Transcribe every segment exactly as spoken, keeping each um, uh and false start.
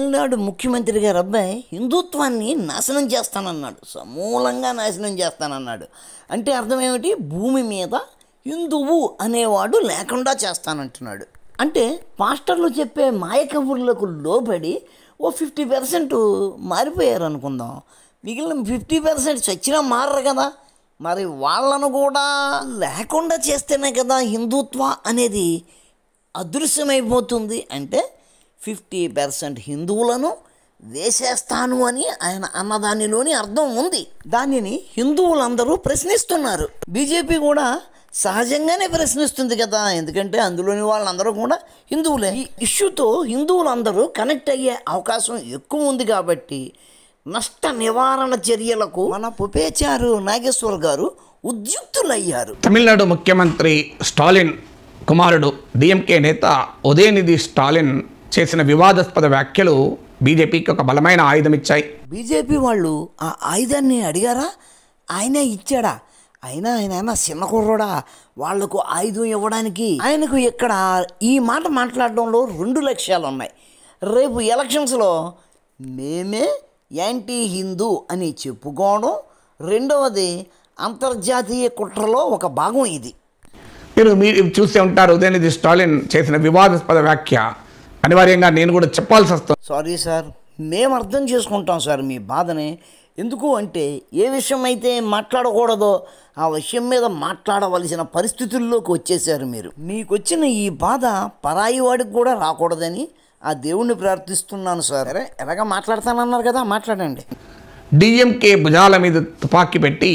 తమిళనాడు ముఖ్యమంత్రి గారు అబ్బాయి హిందుత్వాన్ని నాశనం చేస్తానన్నాడు, సమూలంగా నాశనం చేస్తానన్నాడు. అంటే అర్థం ఏమిటి? భూమి మీద హిందువు అనేవాడు లేకుండా చేస్తానంటున్నాడు. అంటే పాస్టర్లు చెప్పే మాయ కబుర్లకు లోబడి ఓ ఫిఫ్టీ పర్సెంట్ మారిపోయారు అనుకుందాం. మిగిలిన ఫిఫ్టీ పర్సెంట్ చచ్చినా మారరు కదా. మరి వాళ్ళను కూడా లేకుండా చేస్తేనే కదా హిందుత్వ అనేది అదృశ్యమైపోతుంది. అంటే ఫిఫ్టీ పర్సెంట్ హిందువులను వేసేస్తాను అని ఆయన అన్నదానిలోని అర్థం ఉంది. దానిని హిందువులందరూ ప్రశ్నిస్తున్నారు. బీజేపీ కూడా సహజంగానే ప్రశ్నిస్తుంది కదా, ఎందుకంటే అందులోని వాళ్ళందరూ కూడా హిందువులే. ఈ ఇష్యూతో హిందువులందరూ కనెక్ట్ అయ్యే అవకాశం ఎక్కువ ఉంది. కాబట్టి నష్ట నివారణ చర్యలకు మన పుపేచారు నాగేశ్వర్ గారు ఉద్యుక్తులయ్యారు. తమిళనాడు ముఖ్యమంత్రి స్టాలిన్ కుమారుడు డిఎంకే నేత ఉదయనిధి స్టాలిన్ చేసిన వివాదాస్పద వ్యాఖ్యలు బీజేపీకి ఒక బలమైన ఆయుధం ఇచ్చాయి. బీజేపీ వాళ్ళు ఆ ఆయుధాన్ని అడిగారా? ఆయనే ఇచ్చాడా? అయినా ఆయన చిన్న కుర్రోడా వాళ్లకు ఆయుధం ఇవ్వడానికి? ఆయనకు ఇక్కడ ఈ మాట మాట్లాడడంలో రెండు లక్ష్యాలు ఉన్నాయి. రేపు ఎలక్షన్స్లో మేమే యాంటీ హిందూ అని చెప్పుకోవడం, రెండవది అంతర్జాతీయ కుట్రలో ఒక భాగం ఇది. మీరు మీరు చూసే ఉంటారు ఉదయనిధి స్టాలిన్ చేసిన వివాదాస్పద వ్యాఖ్య. అనివార్యంగా నేను కూడా చెప్పాల్సి వస్తుంది. సారీ సార్, మేము అర్థం చేసుకుంటాం సార్ మీ బాధని. ఎందుకు అంటే ఏ విషయం అయితే మాట్లాడకూడదో ఆ విషయం మీద మాట్లాడవలసిన పరిస్థితుల్లోకి వచ్చేసారు మీరు. మీకు వచ్చిన ఈ బాధ పరాయి వాడికి కూడా రాకూడదని ఆ దేవుణ్ణి ప్రార్థిస్తున్నాను సార్. అరే ఎలాగా మాట్లాడతానన్నారు కదా, మాట్లాడండి. డిఎంకే భుజాల మీద తుపాకీ పెట్టి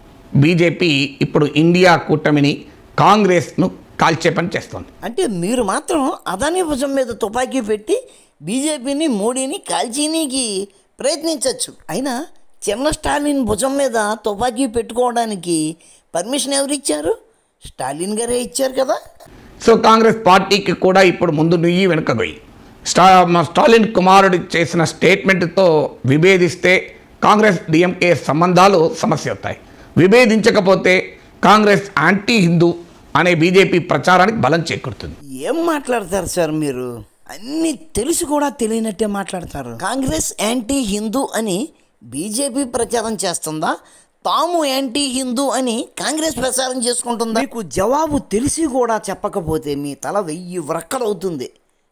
బీజేపీ ఇప్పుడు ఇండియా కూటమిని కాంగ్రెస్ను కాల్చే పని చేస్తుంది. అంటే మీరు మాత్రం అదానీ భుజం మీద తుపాకీ పెట్టి బీజేపీని మోడీని కాల్చీనికి ప్రయత్నించవచ్చు. అయినా చిన్న స్టాలిన్ భుజం మీద తుపాకీ పెట్టుకోవడానికి పర్మిషన్ ఎవరు ఇచ్చారు? స్టాలిన్ గారే ఇచ్చారు కదా. సో కాంగ్రెస్ పార్టీకి కూడా ఇప్పుడు ముందు నుయ్యి వెనుక గొయ్యి. స్టా స్టాలిన్ కుమారుడు చేసిన స్టేట్మెంట్తో విభేదిస్తే కాంగ్రెస్ డిఎంకే సంబంధాలు సమస్య అవుతాయి. విభేదించకపోతే కాంగ్రెస్ యాంటీ హిందూ అనే బీజేపీ ప్రచారానికి బలం చేకూరుతుంది. ఏం మాట్లాడతారు సార్ మీరు? అన్నీ తెలిసి కూడా తెలియనట్టే మాట్లాడతారు. కాంగ్రెస్ యాంటీ హిందూ అని బీజేపీ ప్రచారం చేస్తుందా? తాము యాంటీ హిందూ అని కాంగ్రెస్ ప్రచారం చేసుకుంటుందా? మీకు జవాబు తెలిసి కూడా చెప్పకపోతే మీ తల వెయ్యి వ్రక్కలవుతుంది.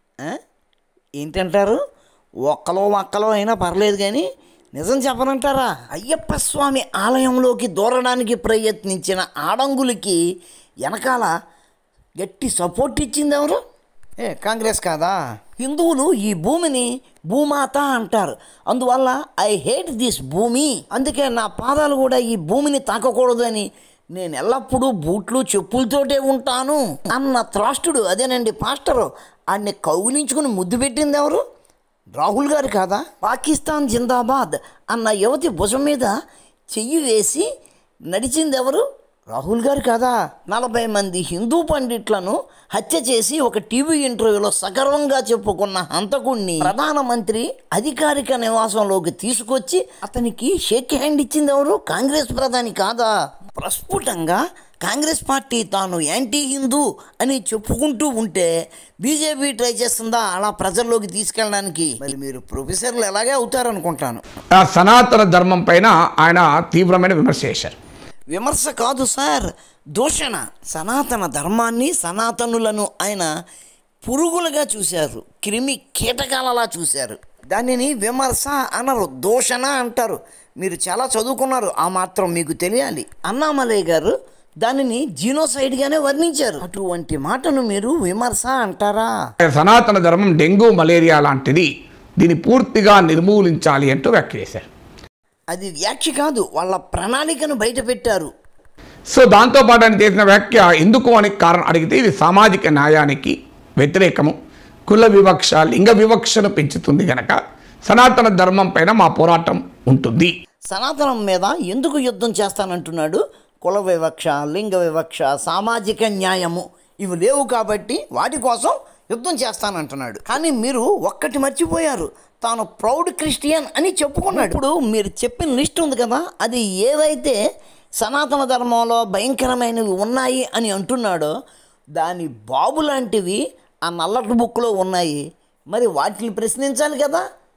ఏంటంటారు? ఒక్కలో ఒక్కలో అయినా పర్లేదు కానీ నిజం చెప్పనంటారా? అయ్యప్ప స్వామి ఆలయంలోకి దూరడానికి ప్రయత్నించిన ఆడంగులకి వెనకాల గట్టి సపోర్ట్ ఇచ్చింది ఎవరు? ఏ కాంగ్రెస్ కాదా? హిందువులు ఈ భూమిని భూమాత అంటారు. అందువల్ల ఐ హేట్ దిస్ భూమి, అందుకే నా పాదాలు కూడా ఈ భూమిని తాకకూడదు అని నేను ఎల్లప్పుడూ బూట్లు చెప్పులతోటే ఉంటాను అన్న త్రాష్టుడు, అదేనండి పాస్టరు, ఆడిని కౌగిలించుకుని ముద్దు పెట్టింది ఎవరు? రాహుల్ గారు కాదా? పాకిస్తాన్ జిందాబాద్ అన్న యువతి భుజం మీద చెయ్యి వేసి నడిచింది ఎవరు? రాహుల్ గారు కాదా? నలభై మంది హిందూ పండిట్లను హత్య చేసి ఒక టీవీ ఇంటర్వ్యూలో సగర్వంగా చెప్పుకున్న హంతకుణ్ణి ప్రధానమంత్రి అధికారిక నివాసంలోకి తీసుకొచ్చి అతనికి షేక్ హ్యాండ్ ఇచ్చింది ఎవరు? కాంగ్రెస్ ప్రధాని కాదా? ప్రస్ఫుటంగా కాంగ్రెస్ పార్టీ తాను యాంటీ హిందూ అని చెప్పుకుంటూ ఉంటే బీజేపీ ట్రై చేస్తుందా అలా ప్రజల్లోకి తీసుకెళ్ళడానికి? మరి మీరు ప్రొఫెసర్లు ఎలాగే అవుతారనుకుంటాను. సనాతన ధర్మం పైన ఆయన తీవ్రమైన విమర్శ చేశారు. విమర్శ కాదు సార్, దూషణ. సనాతన ధర్మాన్ని సనాతనులను ఆయన పురుగులుగా చూశారు, క్రిమి కీటకాలలా చూశారు. దానిని విమర్శ అనరు, దూషణ అంటారు. మీరు చాలా చదువుకున్నారు, ఆ మాత్రం మీకు తెలియాలి. అన్నామలై గారు దానిని జీనోసైడ్గానే వర్ణించారు. అటువంటి మాటను మీరు విమర్శ అంటారా? సనాతన ధర్మం డెంగ్యూ మలేరియా లాంటిది, దీన్ని పూర్తిగా నిర్మూలించాలి అంటూ వ్యాఖ్య చేశారు. అది వ్యాఖ్య కాదు, వాళ్ళ ప్రణాళికను బయట పెట్టారు. సో దాంతోపాటు ఆయన చేసిన వ్యాఖ్య ఎందుకు అని కారణం అడిగితే ఇది సామాజిక న్యాయానికి వ్యతిరేకము, కుల వివక్ష, లింగ వివక్షను పెంచుతుంది కనుక సనాతన ధర్మం పైన మా పోరాటం ఉంటుంది. సనాతనం మీద ఎందుకు యుద్ధం చేస్తానంటున్నాడు? కుల వివక్ష, లింగ వివక్ష, సామాజిక న్యాయము ఇవి లేవు కాబట్టి వాటి కోసం యుద్ధం చేస్తానంటున్నాడు. కానీ మీరు ఒక్కటి మర్చిపోయారు, తాను ప్రౌడ్ క్రిస్టియన్ అని చెప్పుకున్నాడు. ఇప్పుడు మీరు చెప్పిన లిస్ట్ ఉంది కదా, అది ఏవైతే సనాతన ధర్మంలో భయంకరమైనవి ఉన్నాయి అని అంటున్నాడో దాని బాబు లాంటివి ఆ నల్లటి బుక్లో ఉన్నాయి. మరి వాటిని ప్రశ్నించాలి కదా.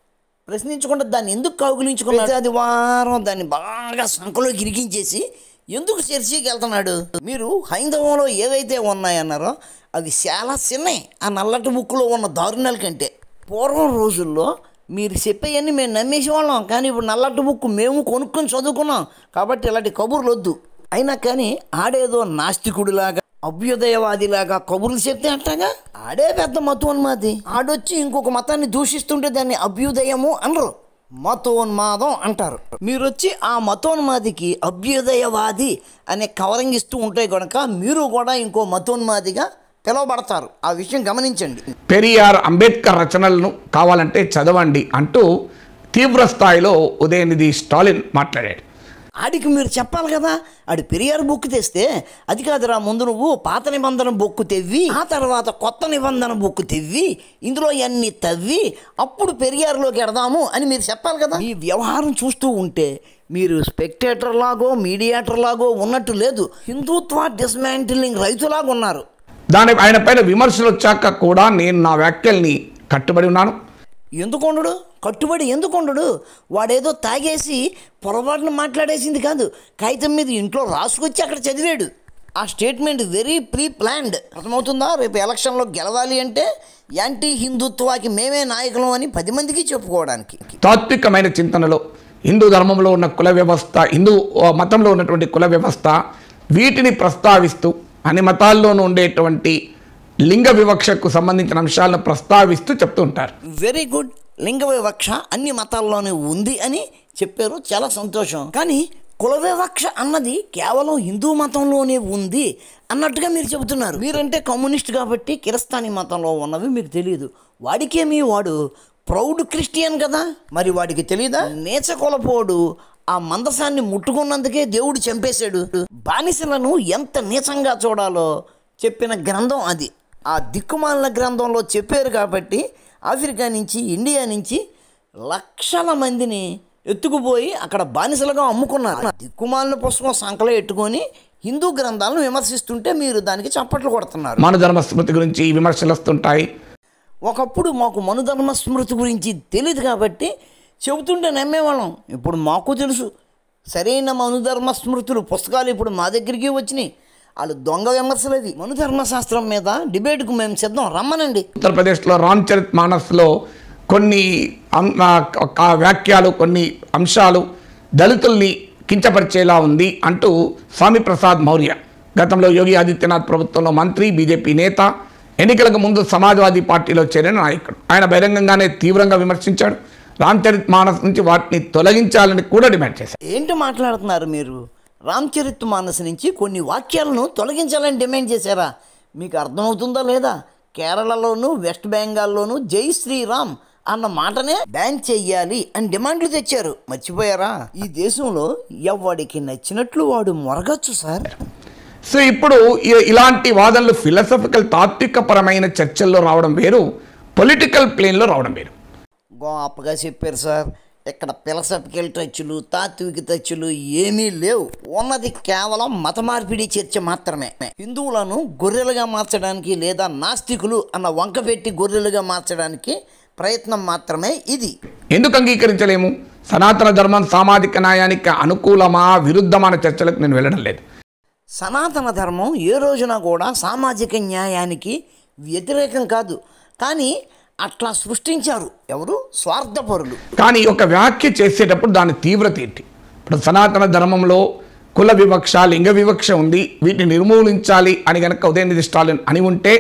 ప్రశ్నించకుండా దాన్ని ఎందుకు కౌగులించుకున్నాడు? అది వారం దాన్ని బాగా సంఖలో గిరికించేసి ఎందుకు చర్చికి వెళ్తున్నాడు? మీరు హైందవంలో ఏవైతే ఉన్నాయన్నారో అవి చాలా చిన్నవి ఆ నల్లటి బుక్కులో ఉన్న దారుణాల కంటే. పూర్వం రోజుల్లో మీరు చెప్పేవన్నీ మేము నమ్మేసేవాళ్ళం, కానీ ఇప్పుడు నల్లటి బుక్కు మేము కొనుక్కొని చదువుకున్నాం కాబట్టి ఇలాంటి కబుర్లు వద్దు. అయినా కానీ ఆడేదో నాస్తికుడిలాగా అభ్యుదయవాదిలాగా కబుర్లు చెప్తే అంటాగా ఆడే పెద్ద మతోన్మాది. ఆడొచ్చి ఇంకొక మతాన్ని దూషిస్తుంటే దాన్ని అభ్యుదయము అనరు, మతోన్మాదం అంటారు. మీరు వచ్చి ఆ మతోన్మాదికి అభ్యుదయవాది అనే కవరింగ్ ఇస్తూ ఉంటే కనుక మీరు కూడా ఇంకో మతోన్మాదిగా పిలువబడతారు. ఆ విషయం గమనించండి. పెరియార్ అంబేద్కర్ రచనలను కావాలంటే చదవండి అంటూ తీవ్ర స్థాయిలో ఉదయనిధి స్టాలిన్ మాట్లాడాడు. ఆడికి మీరు చెప్పాలి కదా, ఆడి పెరియార్ బుక్ తెస్తే అది కాదురా, ముందు నువ్వు పాత నిబంధన బుక్ తెవ్వి ఆ తర్వాత కొత్త నిబంధన బుక్ తెవ్వి ఇందులో అన్ని తవ్వి అప్పుడు పెరియార్లోకి ఎడదాము అని మీరు చెప్పాలి కదా. ఈ వ్యవహారం చూస్తూ ఉంటే మీరు స్పెక్టేటర్ లాగో మీడియేటర్ లాగో ఉన్నట్టు లేదు, హిందుత్వ డిస్మాంటిలింగ్ రైతులాగా ఉన్నారు. దాని ఆయన పైన విమర్శలు వచ్చాక కూడా నేను నా వ్యాఖ్యల్ని కట్టుబడి ఉన్నాను. ఎందుకుండడు? కట్టుబడి ఎందుకుండడు? వాడేదో తాగేసి పొరపాటున మాట్లాడేసింది కాదు, కాగితం మీద ఇంట్లో రాసుకొచ్చి అక్కడ చదివాడు. ఆ స్టేట్మెంట్ వెరీ ప్రీ ప్లాన్డ్. అర్థమవుతుందా? రేపు ఎలక్షన్లో గెలవాలి అంటే యాంటీ హిందుత్వాకి మేమే నాయకులం అని పది మందికి చెప్పుకోవడానికి. తాత్వికమైన చింతనలో హిందూ ధర్మంలో ఉన్న కుల వ్యవస్థ, హిందూ మతంలో ఉన్నటువంటి కుల వ్యవస్థ వీటిని ప్రస్తావిస్తూ అన్ని మతాల్లోనూ ఉండేటువంటి లింగ వివక్షకు సంబంధించిన అంశాలను ప్రస్తావిస్తూ చెప్తూ ఉంటారు. Very good. లింగ వివక్ష అన్ని మతాల్లోనే ఉంది అని చెప్పారు, చాలా సంతోషం. కానీ కుల వివక్ష అన్నది కేవలం హిందూ మతంలోనే ఉంది అన్నట్టుగా మీరు చెబుతున్నారు. మీరంటే కమ్యూనిస్ట్ కాబట్టి కిరస్తానీ మతంలో ఉన్నవి మీకు తెలియదు. వాడికేమీ వాడు ప్రౌడ్ క్రిస్టియన్ కదా, మరి వాడికి తెలియదా? నేచ కులపోడు ఆ మందసాన్ని ముట్టుకున్నందుకే దేవుడు చంపేశాడు. బానిసలను ఎంత నీచంగా చూడాలో చెప్పిన గ్రంథం అది. ఆ దిక్కుమాలిన గ్రంథంలో చెప్పారు కాబట్టి ఆఫ్రికా నుంచి ఇండియా నుంచి లక్షల మందిని ఎత్తుకుపోయి అక్కడ బానిసలుగా అమ్ముకున్నారు. దిక్కుమాలిన పుస్తకం సంకలో ఎట్టుకొని హిందూ గ్రంథాలను విమర్శిస్తుంటే మీరు దానికి చప్పట్లు కొడుతున్నారు. మనుధర్మ స్మృతి గురించి విమర్శలు వస్తుంటాయి. ఒకప్పుడు మాకు మనుధర్మ స్మృతి గురించి తెలియదు కాబట్టి చెబుతుంటే నమ్మేవాళ్ళం. ఇప్పుడు మాకు తెలుసు సరైన మనుధర్మ స్మృతులు పుస్తకాలు ఇప్పుడు మా దగ్గరికి వచ్చినాయి. వాళ్ళు దొంగ విమర్శలు. అది మనుధర్మశాస్త్రం మీద డిబేట్కు మేము సిద్ధం, రమ్మనండి. ఉత్తరప్రదేశ్లో రామ్ చరిత్ మానస్లో కొన్ని వ్యాఖ్యలు, కొన్ని అంశాలు దళితుల్ని కించపరిచేలా ఉంది అంటూ స్వామి ప్రసాద్ మౌర్య, గతంలో యోగి ఆదిత్యనాథ్ ప్రభుత్వంలో మంత్రి, బీజేపీ నేత, ఎన్నికలకు ముందు సమాజ్వాదీ పార్టీలో చేరిన నాయకుడు, ఆయన బహిరంగంగానే తీవ్రంగా విమర్శించాడు. రామ్ చరిత్ మానస్ నుంచి వాటిని తొలగించాలని కూడా డిమాండ్ చేశారు. ఏంటి మాట్లాడుతున్నారు మీరు? రామ్ చరిత్ మానస్ నుంచి కొన్ని వాక్యాలను తొలగించాలని డిమాండ్ చేశారా? మీకు అర్థమవుతుందా లేదా? కేరళలోను వెస్ట్ బెంగాల్లోను జై శ్రీరామ్ అన్న మాటనే బ్యాన్ చెయ్యాలి అని డిమాండ్లు తెచ్చారు. మర్చిపోయారా? ఈ దేశంలో ఎవడికి నచ్చినట్లు వాడు మొరగచ్చు సార్. సో ఇప్పుడు ఇలాంటి వాదనలు ఫిలసాఫికల్ తాత్వికపరమైన చర్చల్లో రావడం వేరు, పొలిటికల్ ప్లేన్లో రావడం వేరు. గొప్పగా చెప్పారు సార్. ఇక్కడ ఫిలసాఫికల్ టచ్లు, తాత్విక టచ్లు ఏమీ లేవు. ఉన్నది కేవలం మత మార్పిడి చర్చ మాత్రమే. హిందువులను గొర్రెలుగా మార్చడానికి లేదా నాస్తికులు అన్న వంక పెట్టి గొర్రెలుగా మార్చడానికి ప్రయత్నం మాత్రమే ఇది. ఎందుకు అంగీకరించలేము? సనాతన ధర్మం సామాజిక న్యాయానికి అనుకూలమా విరుద్ధమైన చర్చలకు నేను వెళ్ళడం లేదు. సనాతన ధర్మం ఏ రోజున కూడా సామాజిక న్యాయానికి వ్యతిరేకం కాదు, కానీ అట్లా సృష్టించారు ఎవరు? స్వార్థపరులు. కానీ ఒక వ్యాఖ్య చేసేటప్పుడు దాని తీవ్రత ఏంటి? ఇప్పుడు సనాతన ధర్మంలో కుల వివక్ష, లింగ వివక్ష ఉంది, వీటిని నిర్మూలించాలి అని కనుక ఉదయనిధి స్టాలిన్ అని ఉంటే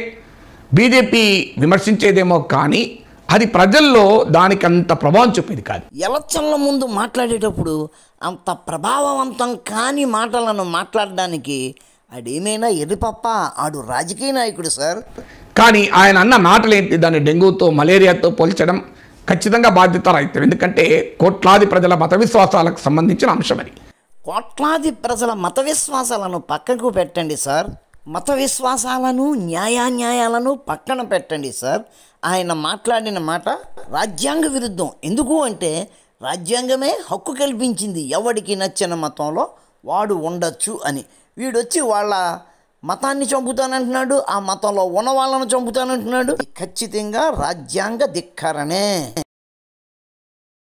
బీజేపీ విమర్శించేదేమో, కానీ అది ప్రజల్లో దానికి అంత ప్రభావం చూపేది కాదు. ఎలక్షన్ల ముందు మాట్లాడేటప్పుడు అంత ప్రభావవంతం కాని మాటలను మాట్లాడడానికి ఆడేమైనా ఎర్రిపప్ప, ఆడు రాజకీయ నాయకుడు సార్. కానీ ఆయన అన్న మాటలు ఏంటి? దాన్ని డెంగ్యూతో, మలేరియాతో పోల్చడం ఖచ్చితంగా బాధ్యత రాయితం. ఎందుకంటే కోట్లాది ప్రజల మత విశ్వాసాలకు సంబంధించిన అంశం అది. కోట్లాది ప్రజల మత విశ్వాసాలను పక్కకు పెట్టండి సార్. మత విశ్వాసాలను, న్యాయాన్యాయాలను పక్కన పెట్టండి సార్. ఆయన మాట్లాడిన మాట రాజ్యాంగ విరుద్ధం. ఎందుకు అంటే రాజ్యాంగమే హక్కు కల్పించింది ఎవడికి నచ్చిన మతంలో వాడు ఉండొచ్చు అని. వీడొచ్చి వాళ్ళ మతాన్ని చంపుతానంటున్నాడు, ఆ మతంలో ఉన్న వాళ్ళను చంపుతానంటున్నాడు. ఖచ్చితంగా రాజ్యాంగ ధిక్కరణే.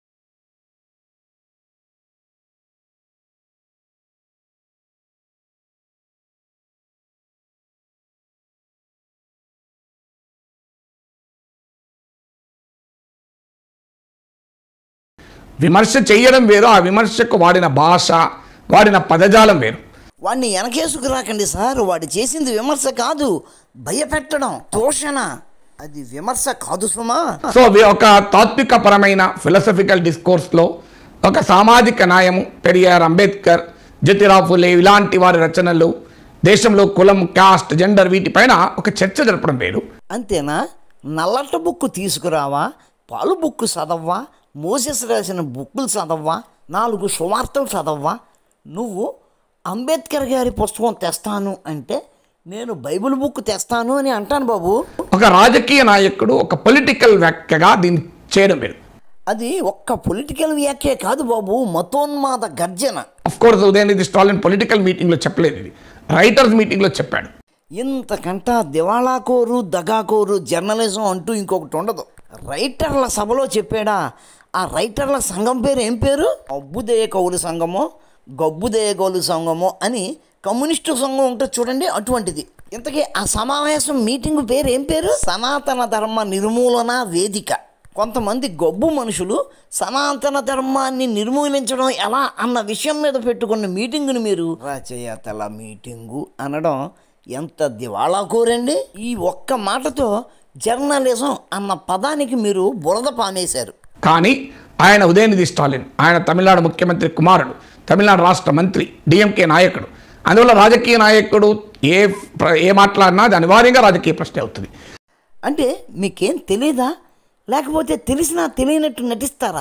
విమర్శ చేయడం వేరు, ఆ విమర్శకు వాడిన భాష, వాడిన పదజాలం వేరు. వాడిని వెనకేసుకు రాకండి సార్. వాడు చేసింది విమర్శ కాదు, భయపెట్టడం, తోషణ. అది విమర్శ కాదు సుమా. సో ఒక తాత్విక పరమైన ఫిలసఫికల్ డిస్కోర్స్లో ఒక సామాజిక న్యాయము, పెరియార్, అంబేద్కర్, జ్యోతిరావు ఫులే ఇలాంటి వారి రచనలు, దేశంలో కులం, కాస్ట్, జెండర్ వీటిపైన ఒక చర్చ జరపడం వేరు. అంతేనా? నల్లట బుక్కు తీసుకురావా, పాలు బుక్కు చదవ్వా, మోసెస్ రాసిన బుక్కులు చదవ్వా, నాలుగు సువార్తలు చదవ్వా. నువ్వు అంబేద్కర్ గారి పుస్తకం తెస్తాను అంటే నేను బైబిల్ బుక్ తెస్తాను అని అంటాను బాబు. ఒక రాజకీయ నాయకుడు ఒక పొలిటికల్ వ్యాఖ్యగా దీన్ని చేయడం వేరు. అది ఒక్క పొలిటికల్ వ్యాఖ్య కాదు బాబు, మతోన్మాద గర్జన. Of course Udhayanidhi Stalin political మీటింగ్లో చెప్పలేదు, ఇది రైటర్స్ మీటింగ్లో చెప్పాడు. ఇంతకంట దివాళాకోరు, దగాకోరు జర్నలిజం అంటూ ఇంకొకటి ఉండదు. రైటర్ల సభలో చెప్పాడా? ఆ రైటర్ల సంఘం పేరు ఏం పేరు? అబ్బుదేయ కౌలు సంఘమో, గబ్బుదేయ కౌలు సంఘమో అని కమ్యూనిస్టు సంఘం ఉంటుంది చూడండి, అటువంటిది. ఇంతకీ ఆ సమావేశం మీటింగ్ పేరు ఏం పేరు? సనాతన ధర్మ నిర్మూలన వేదిక. కొంతమంది గబ్బు మనుషులు సనాతన ధర్మాన్ని నిర్మూలించడం ఎలా అన్న విషయం మీద పెట్టుకున్న మీటింగుని మీరు రచయితల మీటింగు అనడం ఎంత దివాళా కోరండి. ఈ ఒక్క మాటతో జర్నలిజం అన్న పదానికి మీరు బురద పామేశారు. కానీ ఆయన ఉదయనిధి స్టాలిన్, ఆయన తమిళనాడు ముఖ్యమంత్రి కుమారుడు, తమిళనాడు రాష్ట్ర మంత్రి, డిఎంకే నాయకుడు. అందువల్ల రాజకీయ నాయకుడు ఏ ఏ మాట్లాడినా అది అనివార్యంగా రాజకీయ ప్రశ్న అవుతుంది. అంటే మీకేం తెలీదా? లేకపోతే తెలిసినా తెలియనట్టు నటిస్తారా?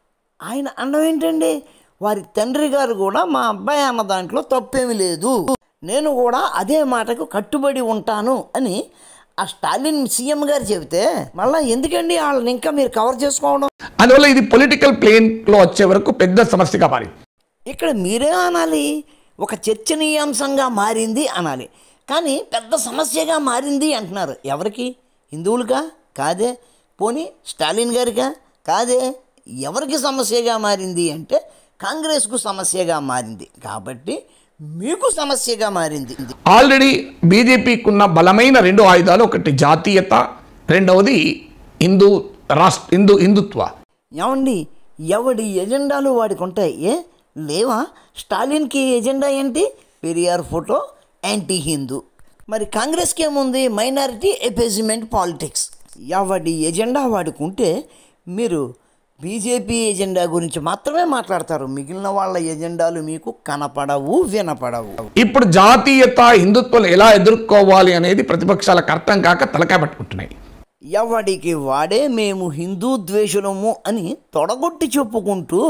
ఆయన అన్నం ఏంటండి, వారి తండ్రి గారు కూడా మా అబ్బాయి అన్న దాంట్లో తప్పేమీ లేదు, నేను కూడా అదే మాటకు కట్టుబడి ఉంటాను అని ఆ స్టాలిన్ సీఎం గారు చెబితే మళ్ళీ ఎందుకండి వాళ్ళని ఇంకా మీరు కవర్ చేసుకోవడం? అందువల్ల ఇది పొలిటికల్ ప్లేన్లో వచ్చే వరకు పెద్ద సమస్యగా మారింది. ఇక్కడ మీరే అనాలి, ఒక చర్చనీయాంశంగా మారింది అనాలి. కానీ పెద్ద సమస్యగా మారింది అంటున్నారు. ఎవరికి? హిందువులుగా? కాదే. పోనీ స్టాలిన్ గారిగా? కాదే. ఎవరికి సమస్యగా మారింది అంటే కాంగ్రెస్కు సమస్యగా మారింది. కాబట్టి మీకు సమస్యగా మారింది. ఆల్రెడీ బీజేపీకి ఉన్న బలమైన రెండు ఆయుధాలు, ఒకటి జాతీయత, రెండవది హిందూ రాష్ట్ర హిందూ హిందుత్వ. ఏమండి, ఎవడి ఎజెండాలు వాడికి ఉంటాయి. ఏ లేవా? స్టాలిన్కి ఎజెండా ఏంటి? Periyar photo, anti Hindu. మరి కాంగ్రెస్కి ఏముంది? Minority appeasement politics. ఎవడి ఎజెండా వాడికి ఉంటే మీరు బీజేపీ ఎజెండా గురించి మాత్రమే మాట్లాడతారు. మిగిలిన వాళ్ళ ఎజెండాలు మీకు కనపడవు, వినపడవు. ఇప్పుడు జాతీయత, హిందుత్వం ఎలా ఎదుర్కోవాలి అనేది ప్రతిపక్షాలకు అర్థం కాక తలకాయ పట్టుకుంటున్నాయి. ఎవడికి వాడే మేము హిందూ ద్వేషులము అని తొడగొట్టి చెప్పుకుంటూ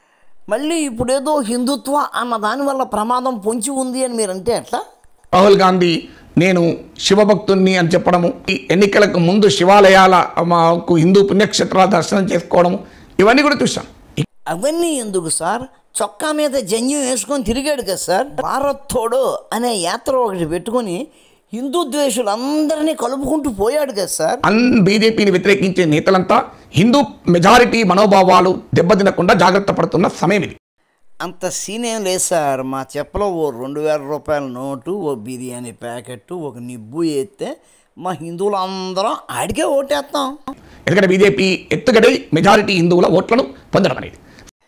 మళ్ళీ ఇప్పుడేదో హిందుత్వ అన్న దానివల్ల ప్రమాదం పొంచి ఉంది అని మీరంటే ఎట్లా? రాహుల్ గాంధీ నేను శివభక్తుణ్ణి అని చెప్పడము, ఈ ఎన్నికలకు ముందు శివాలయాల మాకు హిందూ పుణ్యక్షేత్రాల దర్శనం చేసుకోవడము, ఇవన్నీ కూడా చూసాం. అవన్నీ ఎందుకు సార్? చొక్కా మీద జంజం వేసుకొని తిరిగాడు కదా సార్. భారత్ తోడో అనే యాత్ర ఒకటి పెట్టుకొని హిందూ ద్వేషులందరినీ కలుపుకుంటూ పోయాడు కదా సార్. అన్ బీజేపీని వ్యతిరేకించే నేతలంతా హిందూ మెజారిటీ మనోభావాలు దెబ్బతినకుండా జాగ్రత్త పడుతున్న సమయం ఇది. అంత సీన్ ఏం లేదు సార్. మా చెప్పలో ఓ రెండు వేల రూపాయల నోటు, ఓ బిర్యానీ ప్యాకెట్, ఒక నిబ్బు వేస్తే మా హిందువులు అందరం ఆడికే ఓటేస్తాం. ఎందుకంటే బీజేపీ ఎత్తుగడే మెజారిటీ హిందువుల ఓట్లను పొందడం అనేది.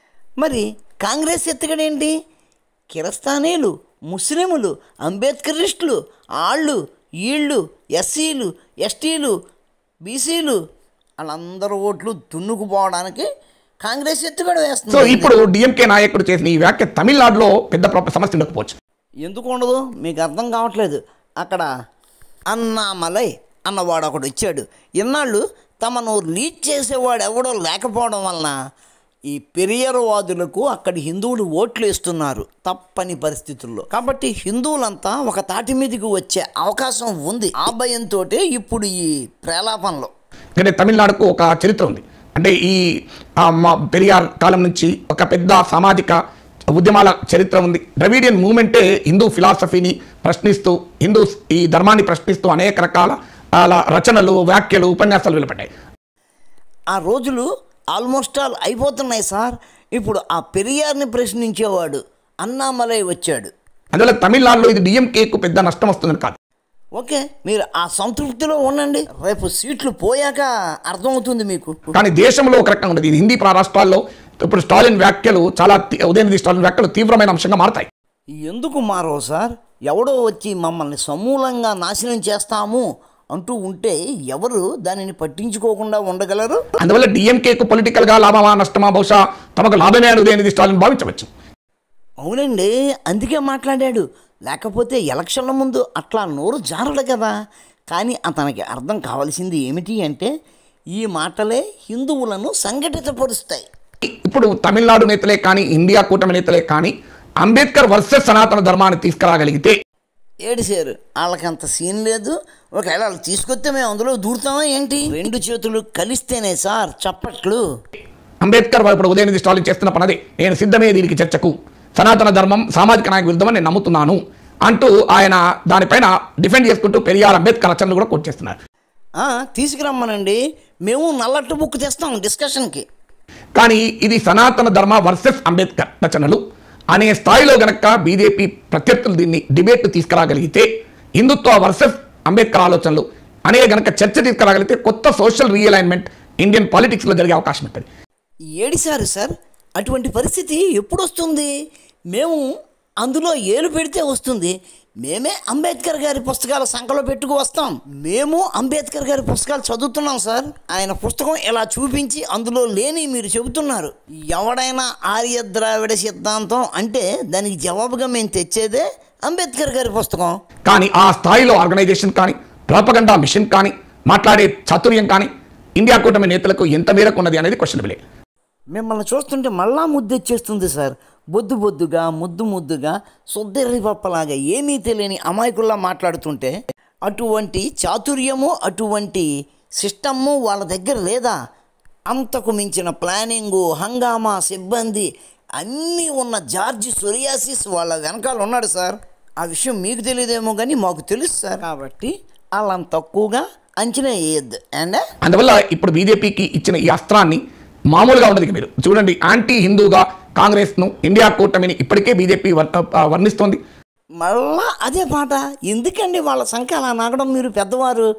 మరి కాంగ్రెస్ ఎత్తుగడేంటి? కిరస్తానీలు, ముస్లింలు, అంబేద్కరిస్టులు, ఆళ్ళు, ఈళ్ళు, ఎస్సీలు, ఎస్టీలు, బీసీలు వాళ్ళందరూ ఓట్లు దున్నుకుపోవడానికి కాంగ్రెస్ ఎత్తుగడ వేస్తుంది. సో ఇప్పుడు డిఎంకే నాయకుడు చేసిన ఈ వ్యాఖ్య తమిళనాడులో పెద్ద సమస్య ఉండకపోవచ్చు. ఎందుకు ఉండదు? మీకు అర్థం కావట్లేదు. అక్కడ అన్నామలై అన్నవాడు ఒకడు వచ్చాడు. ఇన్నాళ్ళు తమను లీడ్ చేసేవాడు ఎవడో లేకపోవడం వలన ఈ పెరియర్వాదులకు అక్కడి హిందువులు ఓట్లు వేస్తున్నారు తప్పని పరిస్థితుల్లో. కాబట్టి హిందువులంతా ఒక తాటి మీదకి వచ్చే అవకాశం ఉంది. ఆ భయంతో ఇప్పుడు ఈ ప్రేలాపనలో. కానీ తమిళనాడుకు ఒక చరిత్ర ఉంది. అంటే ఈ మా పెరియార్ కాలం నుంచి ఒక పెద్ద సామాజిక ఉద్యమాల చరిత్ర ఉంది. ద్రవిడియన్ మూవ్మెంటే హిందూ ఫిలాసఫీని ప్రశ్నిస్తూ, హిందూ ఈ ధర్మాన్ని ప్రశ్నిస్తూ అనేక రకాల అలా రచనలు, వ్యాఖ్యలు, ఉపన్యాసాలు వెలువడ్డాయి. ఆ రోజులు ఆల్మోస్ట్ ఆల్ అయిపోతున్నాయి సార్. ఇప్పుడు ఆ పెరియార్ని ప్రశ్నించేవాడు అన్నామలై వచ్చాడు. అందువల్ల తమిళనాడులో ఇది డిఎంకేకు పెద్ద నష్టం వస్తుందని కాదు. ఓకే, మీరు ఆ సంతృప్తిలో ఉండండి, రేపు సీట్లు పోయాక అర్థమవుతుంది మీకు. కానీ దేశంలో ఒక రకంగా ఉండదు. ఇది హిందీ రాష్ట్రాల్లో ఇప్పుడు స్టాలిన్ వ్యాఖ్యలు చాలా ఉదయనిధి స్టాలిన్ వ్యాఖ్యలు తీవ్రమైన అంశంగా మారతాయి. ఎందుకు మారో సార్? ఎవడో వచ్చి మమ్మల్ని సమూలంగా నాశనం చేస్తాము అంటూ ఉంటే ఎవరు దానిని పట్టించుకోకుండా ఉండగలరు? అందువల్ల డిఎంకేకు పొలిటికల్గా లాభమా నష్టమా బహుశా తమకు లాభమే అని ఉదయనిధి స్టాలిన్ భావించవచ్చు. అవునండి, అందుకే మాట్లాడాడు. లేకపోతే ఎలక్షన్ల ముందు అట్లా నోరు జారడు కదా. కానీ అతనికి అర్థం కావాల్సింది ఏమిటి అంటే ఈ మాటలే హిందువులను సంఘటితపరుస్తాయి. ఇప్పుడు తమిళనాడు నేతలే కానీ ఇండియా కూటమి నేతలే కానీ అంబేద్కర్ వర్సెస్ సనాతన ధర్మాన్ని తీసుకురాగలిగితే ఏడిసారు. వాళ్ళకంత సీన్ లేదు. ఒకవేళ వాళ్ళు తీసుకొస్తే మేము అందులో దూరుతామా ఏంటి? రెండు చేతులు కలిస్తేనే సార్ చప్పట్లు. అంబేద్కర్ ఇప్పుడు ఉదయనిధి స్టాలిన్ చేస్తున్న పనది, నేను సిద్ధమే దీనికి చర్చకు, సనాతన ధర్మం సామాజిక నాయక విరుద్ధమని నేను నమ్ముతున్నాను అంటూ ఆయన దానిపైన డిఫెండ్ చేసుకుంటూ పెరియార్ అంబేద్కర్ రచనలు కూడా కోట్ చేస్తున్నారు. తీసుకురమ్మనండి, మేము నల్లట్టు బుక్ తెస్తాం డిస్కషన్కి. కానీ ఇది సనాతన ధర్మ వర్సెస్ అంబేద్కర్ రచనలు అనే స్థాయిలో గనక బీజేపీ ప్రత్యర్థులు దీన్ని డిబేట్ తీసుకురాగలిగితే, హిందుత్వ వర్సెస్ అంబేద్కర్ ఆలోచనలు అనే గనక చర్చ తీసుకురాగలిగితే కొత్త సోషల్ రీఅలైన్మెంట్ ఇండియన్ పాలిటిక్స్లో జరిగే అవకాశం ఉంటుంది. ఏడిసారు సార్, అటువంటి పరిస్థితి ఎప్పుడు వస్తుంది? మేము అందులో ఏలు పెడితే వస్తుంది. మేమే అంబేద్కర్ గారి పుస్తకాల సంఖ్యలో పెట్టుకు వస్తాం. మేము అంబేద్కర్ గారి పుస్తకాలు చదువుతున్నాం సార్. ఆయన పుస్తకం ఇలా చూపించి అందులో లేని మీరు చెబుతున్నారు. ఎవడైనా ఆర్య ద్రావిడ సిద్ధాంతం అంటే దానికి జవాబుగా మేము తెచ్చేదే అంబేద్కర్ గారి పుస్తకం. కానీ ఆ స్థాయిలో ఆర్గనైజేషన్ కానీ ప్రాపగండా మిషన్ కానీ మాట్లాడే చాతుర్యం కానీ ఇండియా కూటమి నేతలకు ఎంత మేరకు ఉన్నది అనేది క్వశ్చనబులే. మిమ్మల్ని చూస్తుంటే మళ్ళా ముద్దెచ్చేస్తుంది సార్. బొద్దు బొద్దుగా ముద్దు ముద్దుగా సొద్దెర్రి పప్పలాగా ఏమీ తెలియని అమాయకుల్లా మాట్లాడుతుంటే అటువంటి చాతుర్యము అటువంటి సిస్టము వాళ్ళ దగ్గర లేదా? అంతకు మించిన ప్లానింగు, హంగామా, సిబ్బంది అన్నీ ఉన్న జార్జి సొరియాసిస్ వాళ్ళ వెనకాల ఉన్నాడు సార్. ఆ విషయం మీకు తెలియదేమో కానీ మాకు తెలుసు సార్. కాబట్టి వాళ్ళంత తక్కువగా అంచనా వేయద్దు. అండ్ అందువల్ల ఇప్పుడు బీజేపీకి ఇచ్చిన ఈ అస్త్రాన్ని మామూలుగా ఉండదు. మీరు చూడండి, యాంటీ హిందూగా కాంగ్రెస్ను ఇండియా కూటమిని ఇప్పటికే బీజేపీ వర్ణిస్తోంది. మళ్ళా అదే పాట ఎందుకండి? వాళ్ళ సంఖ్య అలా నాగడం. మీరు పెద్దవారు,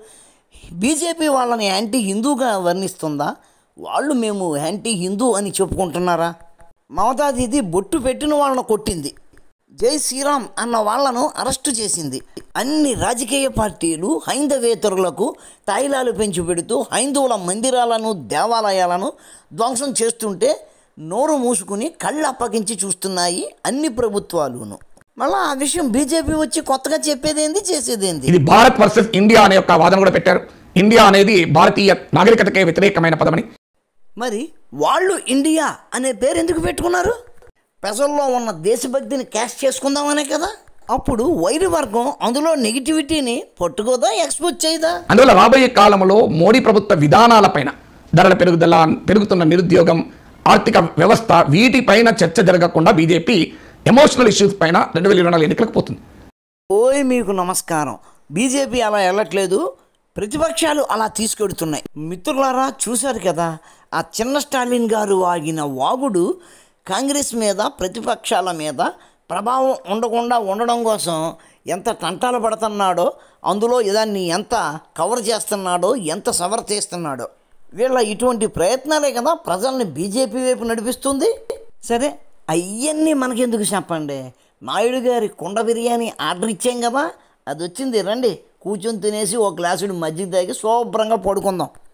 బీజేపీ వాళ్ళని యాంటీ హిందూగా వర్ణిస్తుందా? వాళ్ళు మేము యాంటీ హిందూ అని చెప్పుకుంటున్నారా? మమతా దీది బొట్టు పెట్టిన వాళ్ళను కొట్టింది, జై శ్రీరామ్ అన్న వాళ్లను అరెస్టు చేసింది. అన్ని రాజకీయ పార్టీలు హైందవేతరులకు తాయిలాలు పెంచి పెడుతూ హైందవుల మందిరాలను దేవాలయాలను ధ్వంసం చేస్తుంటే నోరు మూసుకుని కళ్ళు అప్పగించి చూస్తున్నాయి అన్ని ప్రభుత్వాలును. మళ్ళీ ఆ విషయం బీజేపీ వచ్చి కొత్తగా చెప్పేదేంది, చేసేదేంది? ఇది భారత్ వర్సెస్ ఇండియా అనే ఒక వాదన కూడా పెట్టారు. ఇండియా అనేది భారతీయ నాగరికతకే వ్యతిరేకమైన పదమని. మరి వాళ్ళు ఇండియా అనే పేరు ఎందుకు పెట్టుకున్నారు? ప్రజల్లో ఉన్న దేశభక్తిని క్యాష్ చేసుకుందామనే కదా. అప్పుడు వైరి వర్గం అందులో నెగిటివిటీని పట్టుకోదా, ఎక్స్పోజ్ చేయదా? అందువల్ల రాబోయే కాలంలో మోడీ ప్రభుత్వ విధానాలపైన, ధరల పెరుగుదల, పెరుగుతున్న నిరుద్యోగం, ఆర్థిక వ్యవస్థ, వీటిపైన చర్చ జరగకుండా బీజేపీ ఎమోషనల్ ఇష్యూస్ పైన రెండు వేల ఇరవై నాలుగు ఎన్నికలకు పోతుంది. ఓయ్ మీకు నమస్కారం. బీజేపీ అలా వెళ్ళట్లేదు, ప్రతిపక్షాలు అలా తీసుకెడుతున్నాయి. మిత్రులారా చూశారు కదా, ఆ చిన్న స్టాలిన్ గారు ఆగిన వాగుడు కాంగ్రెస్ మీద, ప్రతిపక్షాల మీద ప్రభావం ఉండకుండా ఉండడం కోసం ఎంత తంటాలు పడుతున్నాడో, అందులో దాన్ని ఎంత కవర్ చేస్తున్నాడో, ఎంత సవర్ చేస్తున్నాడో. వీళ్ళ ఇటువంటి ప్రయత్నాలే కదా ప్రజల్ని బీజేపీ వైపు నడిపిస్తుంది. సరే, అవన్నీ మనకెందుకు చెప్పండి. నాయుడు గారి కుండ బిర్యానీ ఆర్డర్ ఇచ్చాం కదా, అది వచ్చింది. రండి కూర్చొని తినేసి ఒక గ్లాసుడు మజ్జిగ తాగి శుభ్రంగా పడుకుందాం.